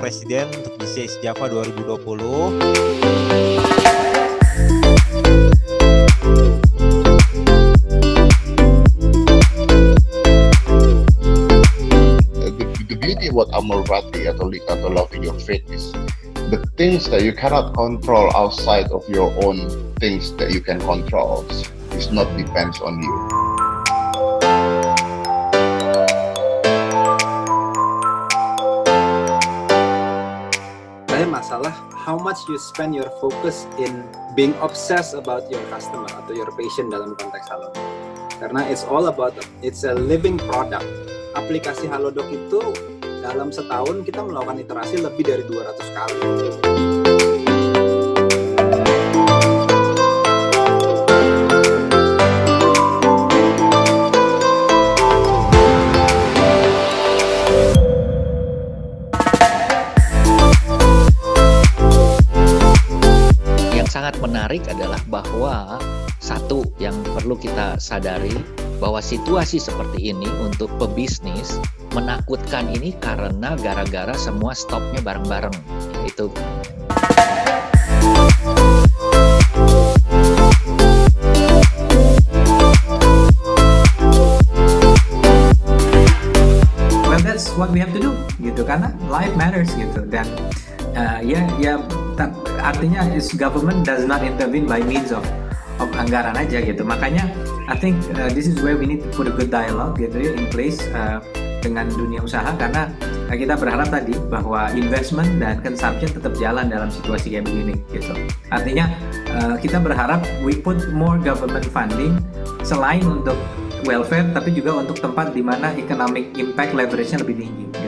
Presiden untuk di CES Java 2020. The beauty about Amorvati atau loving your faith is the things that you cannot control outside of your own things that you can control is not depends on you. Masalah how much you spend your focus in being obsessed about your customer atau your patient dalam konteks Halodoc. Karena it's a living product. Aplikasi Halodoc itu dalam setahun kita melakukan iterasi lebih dari 200 kali. Sangat menarik adalah bahwa satu yang perlu kita sadari bahwa situasi seperti ini untuk pebisnis menakutkan ini karena gara-gara semua stopnya bareng-bareng. Itu well, that's what we have to do gitu, karena life matters gitu. Dan artinya government does not intervene by means of anggaran aja gitu. Makanya I think this is where we need to put a good dialogue gitu ya in place dengan dunia usaha, karena kita berharap tadi bahwa investment dan consumption tetap jalan dalam situasi kayak begini gitu. Artinya kita berharap we put more government funding selain untuk welfare, tapi juga untuk tempat di mana economic impact leverage-nya lebih tinggi gitu.